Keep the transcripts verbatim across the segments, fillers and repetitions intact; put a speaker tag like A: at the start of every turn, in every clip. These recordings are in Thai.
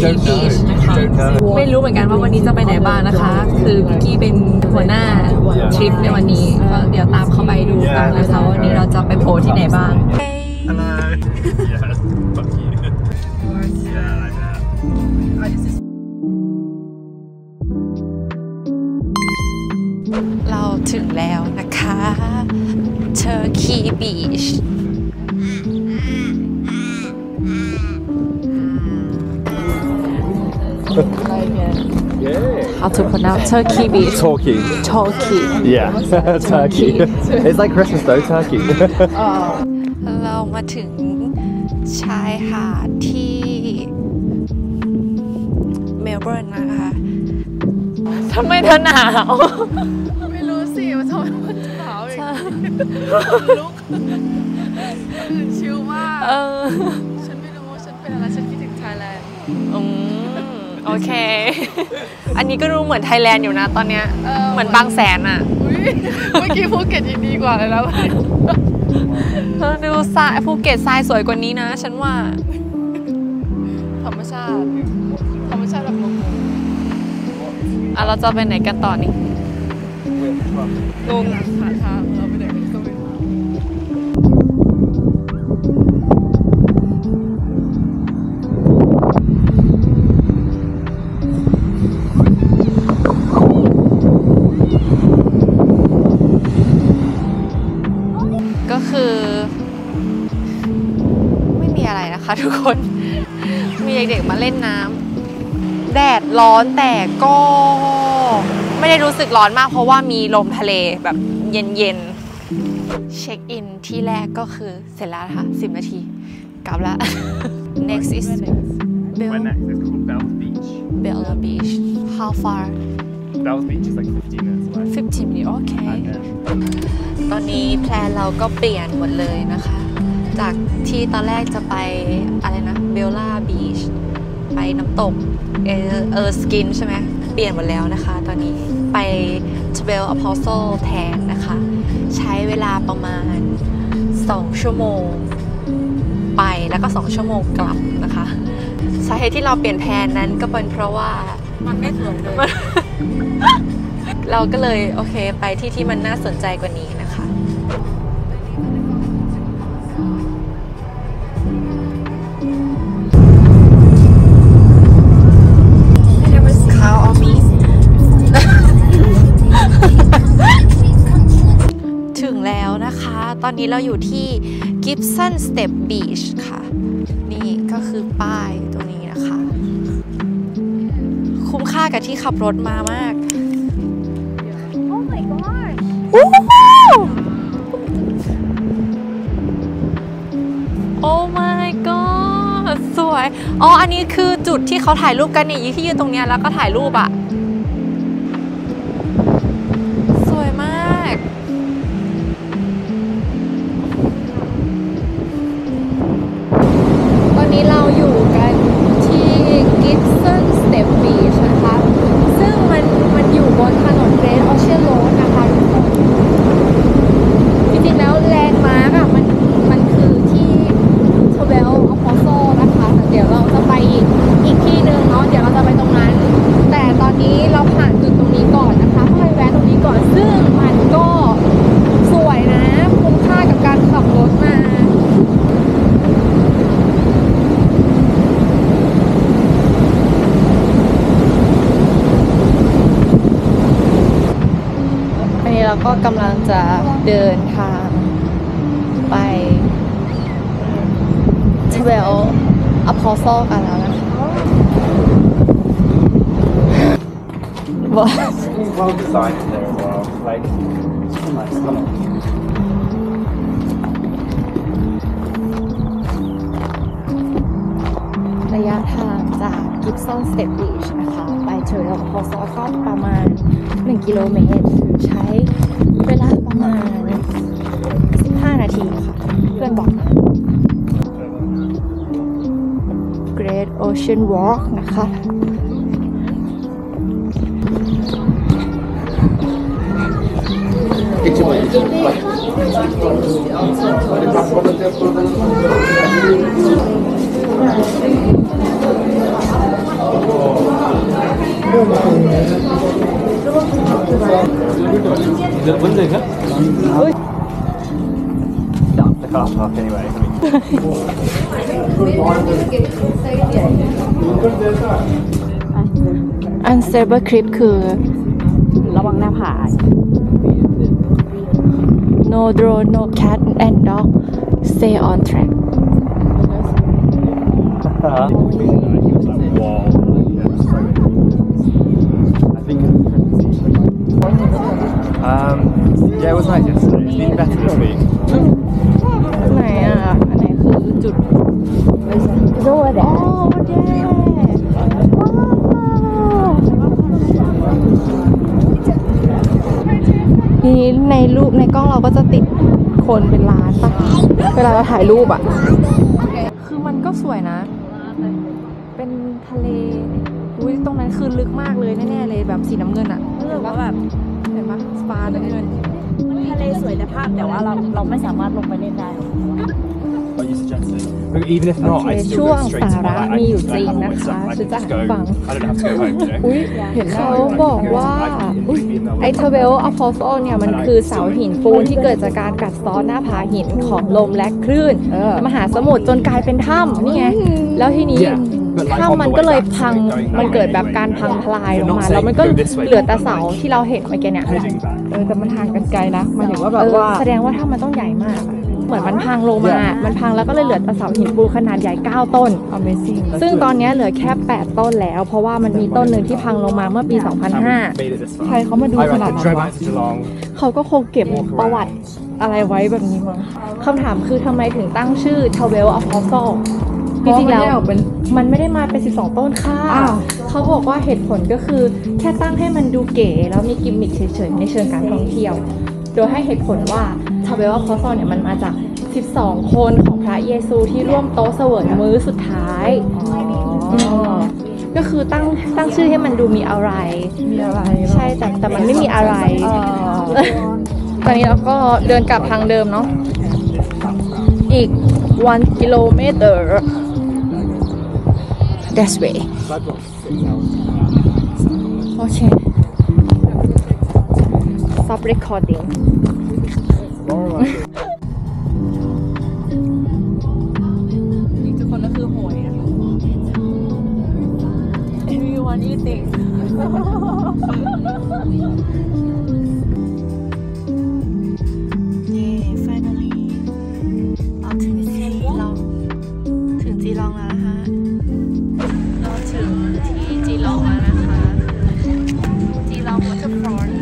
A: Turkey Beach นะคะไม่รู้เหมือนกันว่าวันนี้จะไปไหนบ้างนะคะคือพี่กี้เป็นหัวหน้าทริปในวันนี้ก็เดี๋ยวตามเข้าไปดูกันนะคะวันนี้เราจะไปโผล่ที่ไหนบ้าง
B: Hello. Yeah, fuck you. Yeah, like that.
A: เราถึงแล้วนะคะ Turkey Beach
B: Yeah.
A: How to pronounce Turkey Beach
B: Turkey.
A: Turkey
B: Yeah, Turkey. It's like Christmas though, Turkey.
A: เรามาถึงชายหาดที่เมลเบิร์นนะคะทำไมเธอหนาว
C: ไม่รู้สิว่าทำไมมันหนาวอย่างนี้ลุกตื่นชิลมากฉันไม่รู้ว่าฉันเป็นอะไรฉันคิดถึงไทยแลนด์
A: อืมโอเคอันนี้ก็ดูเหมือนไทยแลนด์อยู่นะตอนเนี้ยเหมือนบางแสนอ่ะ
C: เมื่อกี้ภูเก็ตยังดีกว่าเลยแล้ว
A: เธอดูทรายภูเก็ตทรายสวยกว่านี้นะฉันว่า
C: ธรรมชาติธรรมชาติแบบงง
A: อ่ะเราจะไปไหนกันต่อนี่
C: งงหาทางเราไปไหนกันก็ไม่รู้
A: ก็คือไม่มีอะไรนะคะทุกคนมีเด็กๆมาเล่นน้ำแดดร้อนแต่ก็ไม่ได้รู้สึกร้อนมากเพราะว่ามีลมทะเลแบบเย็นๆเช็คอินที่แรกก็คือเสร็จแล้วค่ะสิบนาทีกลับแล้ว next is
B: Where next? It's called Bells Beach.
A: Bella Beach how far
B: Bells Beach is like fifteen minutes away.
A: fifteen minutes โอเคตอนนี้แพลนเราก็เปลี่ยนหมดเลยนะคะจากที่ตอนแรกจะไปอะไรนะเบลล่าบีชไปน้ำตกเออเออสกินใช่ไหมเปลี่ยนหมดแล้วนะคะตอนนี้ไปทเวลอพอลโซแทนนะคะใช้เวลาประมาณสองชั่วโมงไปแล้วก็สองชั่วโมงกลับนะคะสาเหตุที่เราเปลี่ยนแผนนั้นก็เป็นเพราะว่า
C: มันไม่สวยเลย
A: เราก็เลยโอเคไปที่ที่มันน่าสนใจกว่านี้นะคะข้าวอมีถึงแล้วนะคะตอนนี้เราอยู่ที่ Gibson Step Beach ค่ะนี่ก็คือป้ายตรงนี้นะคะคุ้มค่ากับที่ขับรถมามากโอ้โอ้ my god สวยอ๋ออันนี้คือจุดที่เขาถ่ายรูปกันนี่ที่ยืนตรงเนี้ยแล้วก็ถ่ายรูปอะสวยมากตอนนี้เราอยู่กันที่ Gibson Step Beach นะคะซึ่งมันมันอยู่บนถนน Great Ocean Road นะคะทุกคนจริงๆแล้วแลนด์มาร์กอะมันมันคือที่ทเวลอพอลโซนะคะแต่เดี๋ยวเราจะไปอีกอีกที่หนึ่งเนาะเดี๋ยวเราจะไปตรงนั้นแต่ตอนนี้เราผ่านจุดตรงนี้ก่อนนะคะก็เลยแวะตรงนี้ก่อนซึ่งมันก็สวยนะคุ้มค่ากับการขับรถมาเราก็กำลังจะเดินทางไปทเวลอพอลโซกันแล้วนะคะว่า
B: Well designed in there as well. Like, it's nice colour.
A: ระยะทางจาก Gibson Step Beach นะคะไปทเวลอพอลโซก็ประมาณหนึ่งกิโลเมตรใช้เวลาประมาณสิบห้านาทีค่ะเพื่อนบอกนะ Great Ocean Walk นะคะ
B: It's The window, huh? Stop the car park anyway.
A: Unstable Creep คือระวังหน้าผา No drone, no cat and dog. Stay on track.
B: Um, yeah, it was nice yesterday. It's been better this week.
A: ไหนอ่ะ อันไหนคือจุดโอ้แดงทีนี้ในรูปในกล้องเราก็จะติดคนเป็นล้านปะเวลาเราถ่ายรูปอ่ะ คือมันก็สวยนะ เป็นทะเลอุ้ยตรงนั้นคือลึกมากเลยแน่ๆเลยแบบสีน้ำเงินอ่ะเห็นปะแบบเห็นปะสปาน้ำเงินทะเลสวยแต่ภาพแต่ว่าเราเราไม่สามารถลงไปเล่นได้
B: Even if not, I
A: ช่
B: still
A: วง
B: go straight
A: สา
B: to
A: ระ
B: my. I
A: มีอยู่
B: can
A: จริง
B: have
A: นะ
B: my
A: คะ
B: stuff. I
A: ฉัน
B: can
A: จะ
B: just
A: ให้
B: go.
A: ฟัง
B: I don't have to go home, you know.
A: อุ้ยเขาบอกว่าอุ้ยไอเทเวลอะพอโซเนี่ยมันคือเสาหินปูนที่เกิดจากการกัดเซ้อหน้าผาหินของลมและคลื่นมหาสมุทรจนกลายเป็นถ้ำนี่ไงแล้วทีนี้ถ้ำมันก็เลยพังมันเกิดแบบการพังทลายลงมาแล้วมันก็เหลือแต่เสาที่เราเห็นเมื่อกี้เนี่ยเออแต่มันห่างกันไกลนะหมายถึงว่าแบบว่าแสดงว่าถ้ามันต้องใหญ่มากเหมือนมันพังลงมา มันพังแล้วก็เลยเหลือแต่เสาหินปูนขนาดใหญ่เก้าต้น Amazing ซึ่งตอนนี้เหลือแค่แปดต้นแล้วเพราะว่ามันมีต้นหนึ่งที่พังลงมาเมื่อปี สองพันห้า ใครเขามาดูขนาดนั้นวะเขาก็คงเก็บประวัติอะไรไว้แบบนี้มั้งคำถามคือทำไมถึงตั้งชื่อ Twelve Apostles จริงๆแล้วมันไม่ได้มาเป็นสิบสองต้นค่ะเขาบอกว่าเหตุผลก็คือแค่ตั้งให้มันดูเก๋แล้วมีกิมมิคเฉยๆในเชิงการท่องเที่ยวโดยให้เหตุผลว่าทาเวลคอสซอนเนี่ยมันมาจากสิบสองคนของพระเยซูที่ร่วมโต๊ะเสวยมื้อสุดท้ายก็คือตั้งตั้งชื่อให้มันดูมีอะไรมีอะไรใช่แต่แต่มันไม่มีอะไรตอนนี้เราก็เดินกลับทางเดิมเนาะอีกone kilometer that's way โอเค stop recording นี่ทุกคนก็คือโหยนะคะ everyone eating เย้ finally เราถึงจีลองถึงจีลองแล้วนะคะเราถึงที่จีลองแล้วนะคะจีลอง waterfront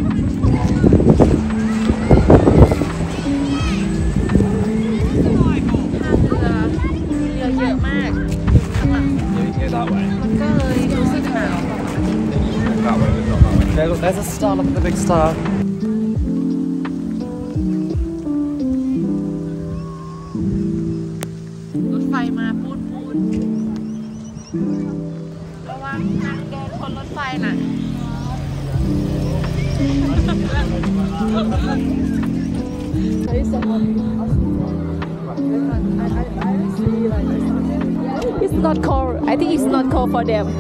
B: There's a star, look at the big star.
C: รถไฟมาพูดพูดระวังทางเดินคนรถไฟน่ะ
A: It's not cold I think it's not cold for them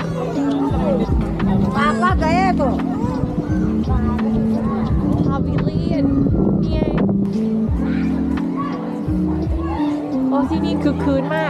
D: Apaga esto.
A: Pavilion นี่ไงโอ้ที่นี่คือคืนมาก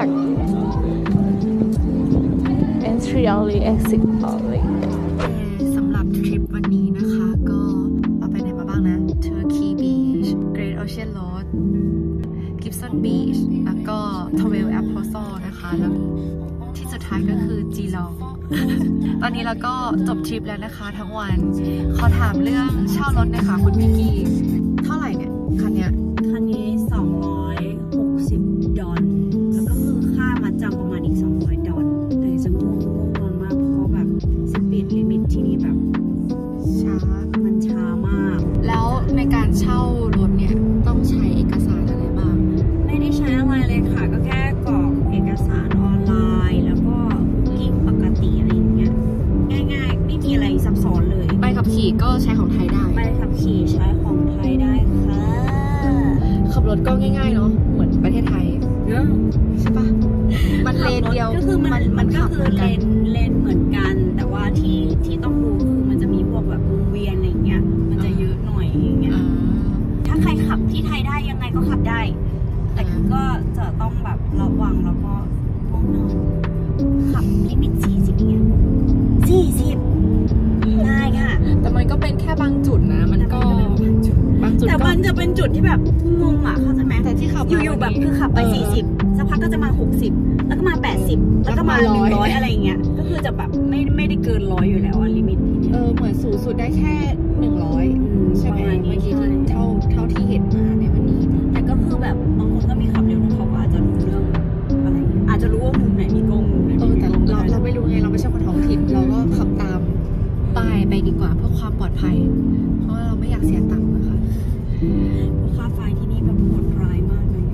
A: Entry only exit only สำหรับทริปวันนี้นะคะก็เราไปไหนมาบ้างนะ Turkey Beach Great Ocean Road Gibson Beach แล้วก็ Twelve Apostles นะคะแล้วที่สุดท้ายก็คือจีลอง ตอนนี้เราก็จบทริปแล้วนะคะทั้งวันขอถามเรื่องเช่ารถนะคะคุณพิกกี้เท่าไหร่เนี่ยคันเนี้ย
D: คันนี้สองร้อยหกสิบดอลแล้วก็คือค่ามาจำประมาณอีกสองร้อยดอลแต่จะง่วงง่วงนอนมากเพราะแบบสปีดลิมิตที่นี่แบบช้ามันช้ามาก
A: แล้วในการเช่ารถเนี่ยต้องใช้เอกสารอะไรบ้าง
D: ไม่ได้ใช้อะไรเลยค่ะก็แค่กรอกเอกสารออนไลน์แล้วก็กิ๊กปกติอะไรอย่างเงี้ยง่ายๆไม่มีอะไรซับซ้อนเลย
A: ใบขับขี่ก็ใช้ของไทยได้
D: ใบขับขี่ใช้ของไทยได้ค่ะ
A: ขับรถก็ง่ายๆเนาะเหมือนประเทศไทยใช่ปะมันเลนเดียว
D: ก็คือมันมันก็คือเลนเลนเหมือนกันแต่ว่าที่ที่ต้องดูคือมันจะมีพวกแบบวงเวียนอะไรเงี้ยมันจะเยอะหน่อยอย่างเงี้ยถ้าใครขับที่ไทยได้ยังไงก็ขับได้แต่ก็จะต้องแบบระวังแล้วก็ง่วงนอนขับลิมิตสี่สิบเงี้ยสี่สิบได้ค่ะ
A: แต่มันก็เป็นแค่บางจุดนะมันก็บางจุด
D: แต่มันจะเป็นจุดที่แบบงงอ่ะเข้าใจไหม
A: แต่ที่ขับ
D: อยู่ๆแบบคือขับไปสี่สิบสักพักก็จะมาหกสิบแล้วก็มาแปดสิบแล้วก็มาหนึ่งร้อยอะไรเงี้ยก็คือจะแบบไม่ไม่ได้เกินร้อยอยู่แล้วอะลิมิต
A: เออเหมือนสูงสุดได้แค่หนึ่งร้อยใช่ไหมเมื่อกี้เท่าเท่าที่เห็นมาในวันนี้
D: แต่ก็คือแบบบางคนก็มีขับเร็วของเขาก็อาจจะรู้เรื่องอะไรอาจจะรู้ว่ามุมไหนมีกล้องมุมไหน
A: เออแต่เราเราไม่รู้ไงเราไม่ใช่คนท้องถิ่นเราก็ขับตามป้ายไปดีกว่าเพื่อความปลอดภัยเพราะเราไม่อยากเสียตังค์นะคะ
D: ค่าไฟที่นี่แบบโหดร้ายมากเลย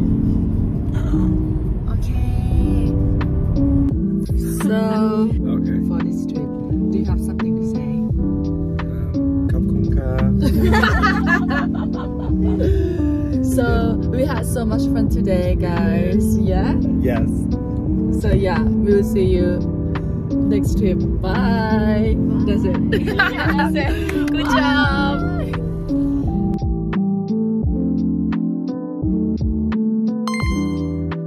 A: โอเค so
B: okay
A: for this trip do you have something to say
B: ขอบคุณค่ะ
A: so we had so much fun today guys yeah
B: yes
A: so yeah we'll see you next trip bye that's it
C: Good job